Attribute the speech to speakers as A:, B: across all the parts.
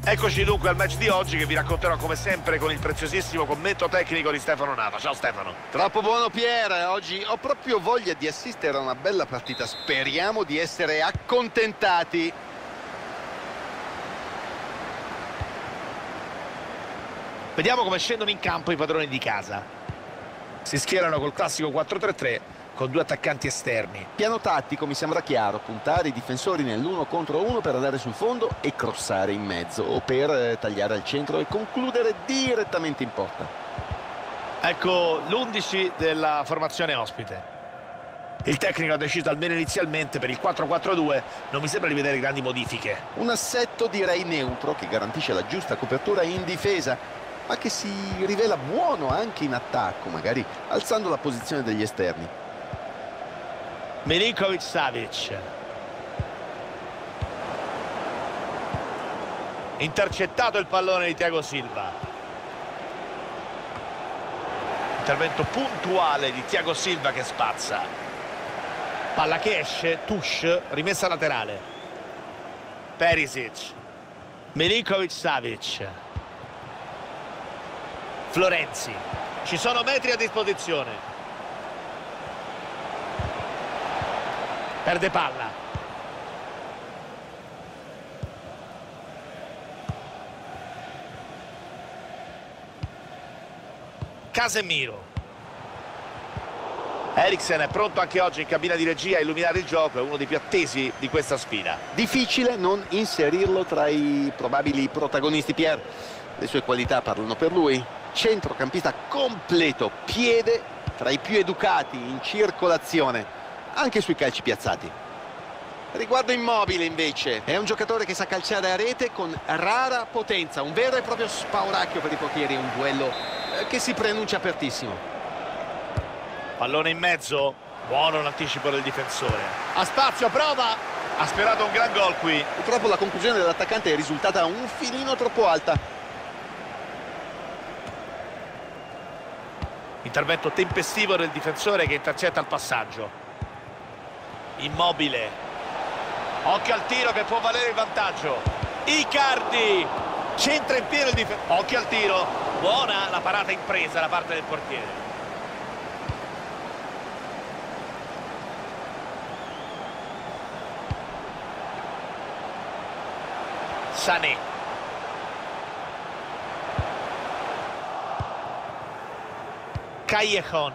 A: Eccoci dunque al match di oggi che vi racconterò come sempre con il preziosissimo commento tecnico di Stefano Nava. Ciao Stefano.
B: Troppo buono Pier, oggi ho proprio voglia di assistere a una bella partita, speriamo di essere accontentati.
A: Vediamo come scendono in campo i padroni di casa. Si schierano col classico 4-3-3 con due attaccanti esterni.
B: Piano tattico mi sembra chiaro, puntare i difensori nell'uno contro uno per andare sul fondo e crossare in mezzo o per tagliare al centro e concludere direttamente in porta.
A: Ecco l'11 della formazione ospite. Il tecnico ha deciso almeno inizialmente per il 4-4-2, non mi sembra di vedere grandi modifiche.
B: Un assetto direi neutro che garantisce la giusta copertura in difesa, ma che si rivela buono anche in attacco, magari alzando la posizione degli esterni.
A: Milinkovic-Savic. Intercettato il pallone di Thiago Silva. Intervento puntuale di Thiago Silva che spazza. Palla che esce, touche, rimessa laterale. Perisic. Milinkovic-Savic. Florenzi. Ci sono metri a disposizione. Perde palla. Casemiro. Eriksen è pronto anche oggi in cabina di regia a illuminare il gioco, è uno dei più attesi di questa sfida.
B: Difficile non inserirlo tra i probabili protagonisti, Pier. Le sue qualità parlano per lui. Centrocampista completo, piede tra i più educati in circolazione, anche sui calci piazzati. Riguardo Immobile invece, è un giocatore che sa calciare a rete con rara potenza, un vero e proprio spauracchio per i portieri, un duello che si preannuncia apertissimo.
A: Pallone in mezzo, buono l'anticipo del difensore. Ha spazio, prova! Ha sperato un gran gol qui.
B: Purtroppo la conclusione dell'attaccante è risultata un filino troppo alta.
A: Intervento tempestivo del difensore che intercetta il passaggio. Immobile. Occhio al tiro che può valere il vantaggio. Icardi. Centra in pieno il difensore. Occhio al tiro. Buona la parata impresa da parte del portiere. Sané. Callejon.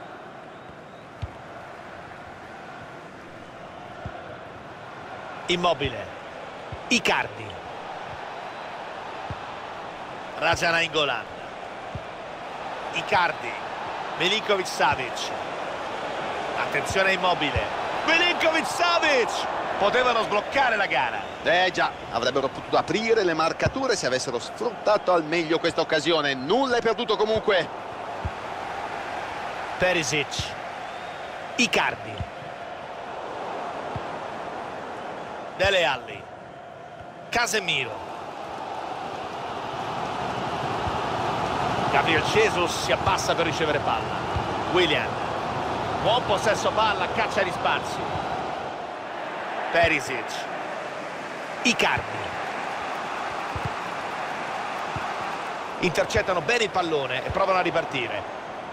A: Immobile. Icardi. Raja Nainggolan. Icardi. Milinkovic-Savic. Attenzione a Immobile. Milinkovic-Savic. Potevano sbloccare la gara.
B: Già, avrebbero potuto aprire le marcature se avessero sfruttato al meglio questa occasione. Nulla è perduto comunque.
A: Perisic. Icardi. Dele Alli. Casemiro. Gabriel Jesus si abbassa per ricevere palla. Willian. Buon possesso palla, caccia di spazi. Perisic. Icardi. Intercettano bene il pallone e provano a ripartire.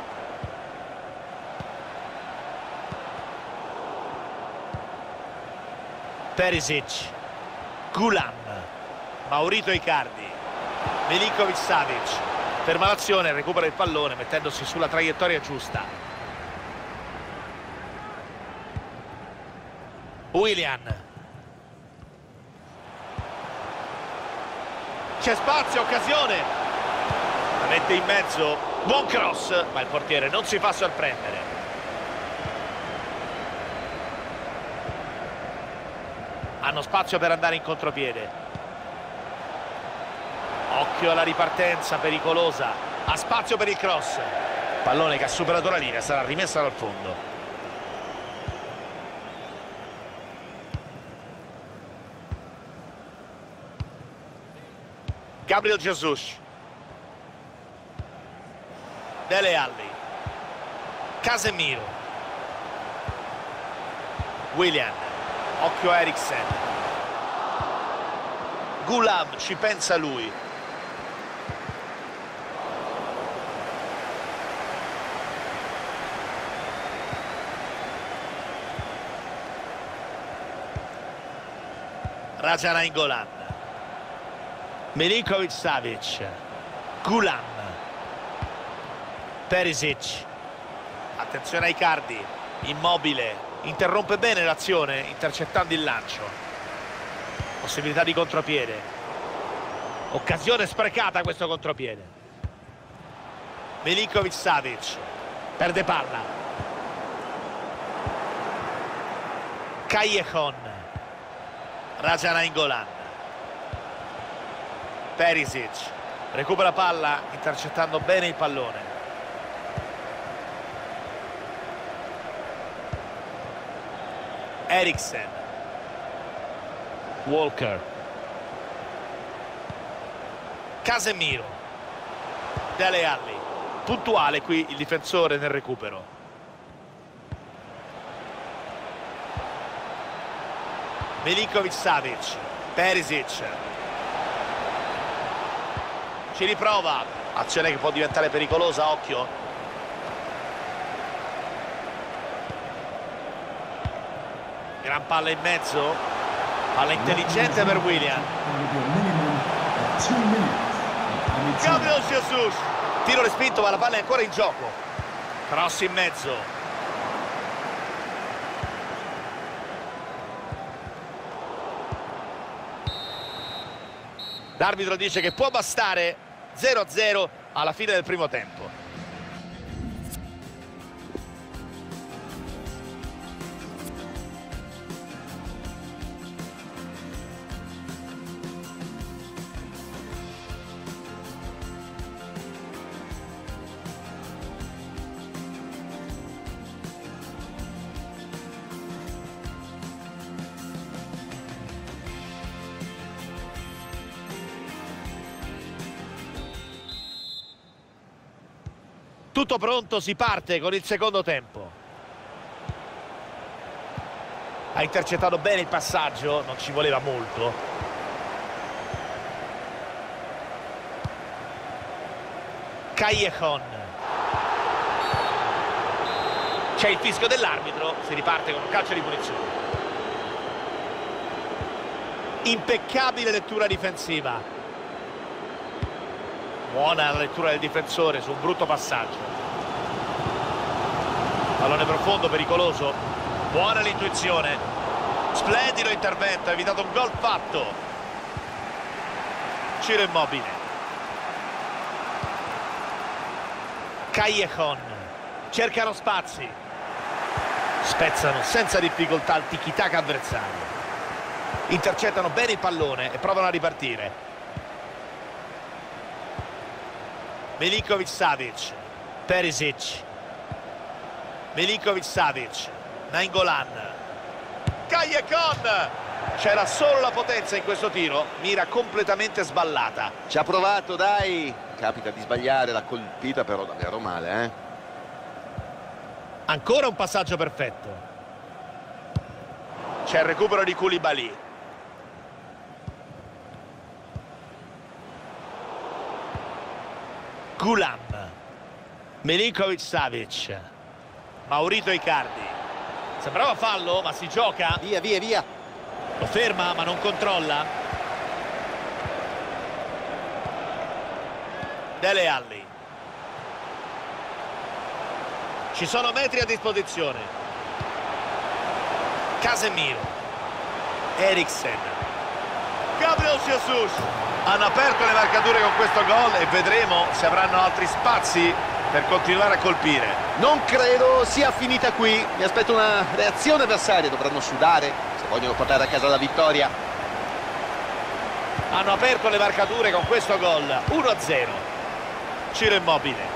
A: Perisic. Gulam. Maurito Icardi. Milinkovic-Savic. Ferma l'azione, recupera il pallone mettendosi sulla traiettoria giusta. Willian. C'è spazio, occasione. La mette in mezzo. Buon cross, ma il portiere non si fa sorprendere. Hanno spazio per andare in contropiede. Occhio alla ripartenza pericolosa. Ha spazio per il cross. Pallone che ha superato la linea, sarà rimessa dal fondo. Gabriel Jesus. Dele Alli. Casemiro. Willian. Occhio a Eriksen. Ghulam, ci pensa lui. Raja Nainggolan, Milinkovic-Savic, Ghulam, Perisic, attenzione ai Icardi, Immobile, interrompe bene l'azione intercettando il lancio, possibilità di contropiede, occasione sprecata questo contropiede. Milinkovic-Savic, perde palla, Callejon, Raja Nainggolan, Perisic, recupera palla intercettando bene il pallone. Eriksen, Walker, Casemiro, Dele Alli, puntuale qui il difensore nel recupero. Milinkovic-Savic, Perisic, ci riprova, azione che può diventare pericolosa, occhio. Gran palla in mezzo, palla intelligente per Willian. Gabriel Jesus, tiro respinto ma la palla è ancora in gioco. Cross in mezzo. L'arbitro dice che può bastare 0-0 alla fine del primo tempo. Tutto pronto, si parte con il secondo tempo. Ha intercettato bene il passaggio, non ci voleva molto. Callejon. C'è il fischio dell'arbitro, si riparte con un calcio di punizione. Impeccabile lettura difensiva. Buona la lettura del difensore su un brutto passaggio. Pallone profondo, pericoloso. Buona l'intuizione. Splendido intervento, ha evitato un gol fatto. Ciro Immobile. Callejon. Cercano spazi. Spezzano senza difficoltà il tiki-taka avversario. Intercettano bene il pallone e provano a ripartire. Milinkovic-Savic, Perisic, Milinkovic-Savic, Nainggolan, Callejon, c'era solo la potenza in questo tiro, mira completamente sballata.
B: Ci ha provato, dai, capita di sbagliare, l'ha colpita però davvero male,
A: Ancora un passaggio perfetto. C'è il recupero di Koulibaly. Ghulam, Milinkovic-Savic, Maurito Icardi. Sembrava fallo, ma si gioca.
B: Via, via, via.
A: Lo ferma, ma non controlla. Dele Alli. Ci sono metri a disposizione. Casemiro. Eriksen. Gabriel Jesus. Hanno aperto le marcature con questo gol e vedremo se avranno altri spazi per continuare a colpire.
B: Non credo sia finita qui, mi aspetto una reazione avversaria, dovranno sudare se vogliono portare a casa la vittoria.
A: Hanno aperto le marcature con questo gol, 1-0. Ciro Immobile.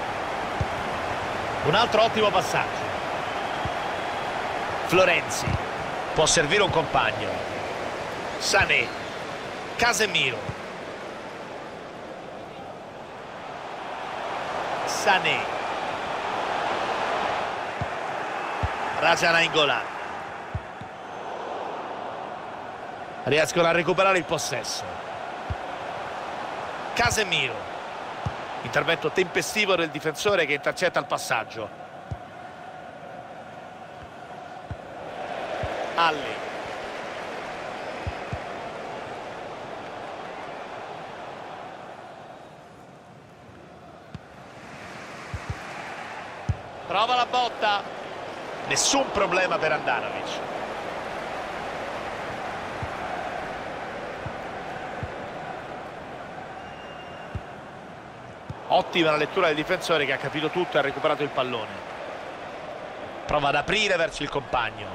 A: Un altro ottimo passaggio. Florenzi. Può servire un compagno. Sané. Casemiro. Sané. Raja Nainggolan. Riescono a recuperare il possesso. Casemiro. Intervento tempestivo del difensore che intercetta il passaggio. Alli. Prova la botta. Nessun problema per Handanovic. Ottima la lettura del difensore che ha capito tutto e ha recuperato il pallone. Prova ad aprire verso il compagno.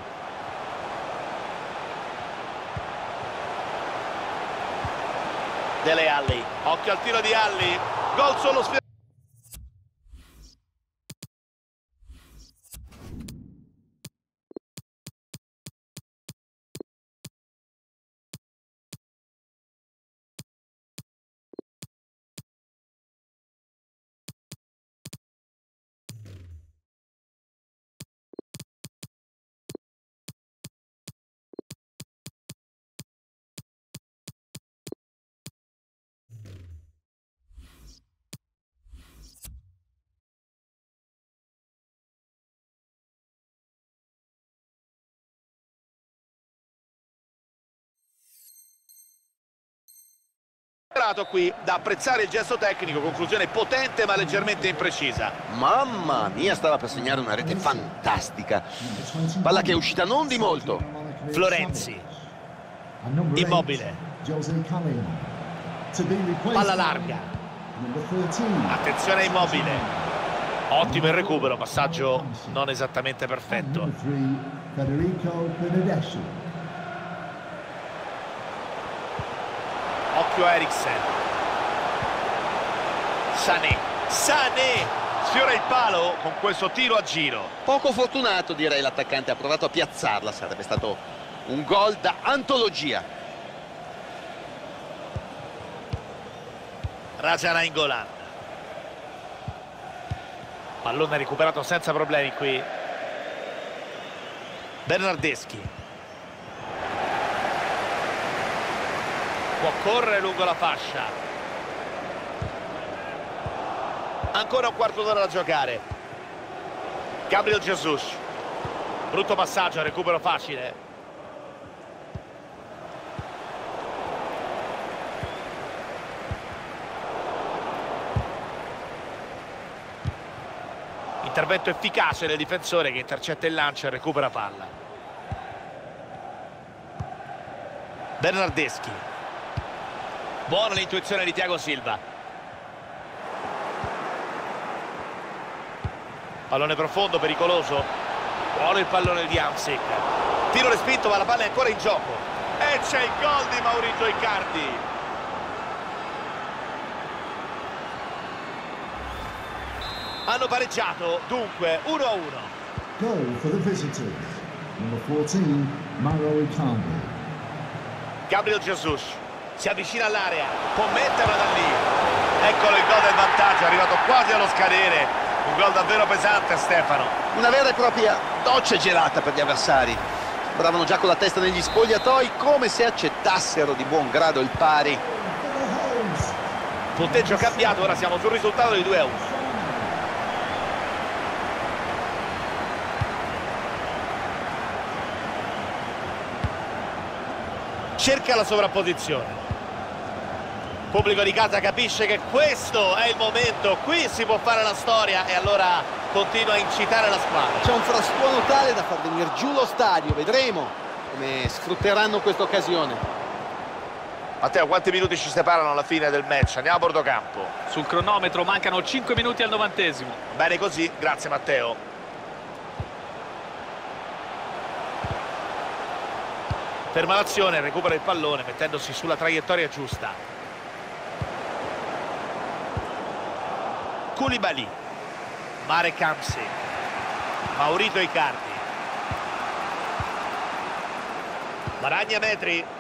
A: Dele Alli. Occhio al tiro di Alli. Gol solo sfiorato. Qui da apprezzare il gesto tecnico, conclusione potente ma leggermente imprecisa.
B: Mamma mia, stava per segnare una rete fantastica. Palla che è uscita non di molto.
A: Florenzi. Immobile. Palla larga. Attenzione a Immobile. Ottimo il recupero, passaggio non esattamente perfetto. Occhio a Eriksen. Sané sfiora il palo con questo tiro a giro.
B: Poco fortunato, direi, l'attaccante. Ha provato a piazzarla, sarebbe stato un gol da antologia.
A: Raja Nainggolan. Pallone recuperato senza problemi qui. Bernardeschi. Può correre lungo la fascia. Ancora un quarto d'ora da giocare. Gabriel Jesus. Brutto passaggio, recupero facile. Intervento efficace del difensore che intercetta il lancio e recupera palla. Bernardeschi. Buona l'intuizione di Thiago Silva. Pallone profondo, pericoloso. Buono il pallone di Hamsik. Tiro respinto ma la palla è ancora in gioco. E c'è il gol di Maurito Icardi. Hanno pareggiato, dunque 1-1.
C: Goal for the visitors. Number 14, Mauro Icardi.
A: Gabriel Jesus. Si avvicina all'area, può metterla da lì. Eccolo il gol del vantaggio, è arrivato quasi allo scadere. Un gol davvero pesante, Stefano.
B: Una vera e propria doccia gelata per gli avversari. Sembravano già con la testa negli spogliatoi, come se accettassero di buon grado il pari.
A: Punteggio cambiato, ora siamo sul risultato di 2-1. Cerca la sovrapposizione. Pubblico di casa capisce che questo è il momento, qui si può fare la storia e allora continua a incitare la squadra.
B: C'è un frastuono tale da far venire giù lo stadio, vedremo come sfrutteranno questa occasione.
A: Matteo, quanti minuti ci separano alla fine del match? Andiamo a bordo campo.
D: Sul cronometro mancano 5 minuti al 90°.
A: Bene così, grazie Matteo. Ferma l'azione, recupera il pallone mettendosi sulla traiettoria giusta. Koulibaly, Marek Hamsik, Maurito Icardi, Baragna metri,